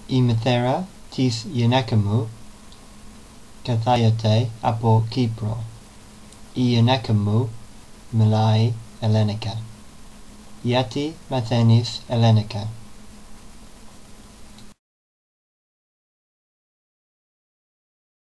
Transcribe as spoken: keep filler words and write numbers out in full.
Η μητέρα της γυναίκα μου κατάγεται από Κύπρο. Η γυναίκα μου μιλάει Ελληνικά. Γιατί μαθαίνεις Ελληνικά.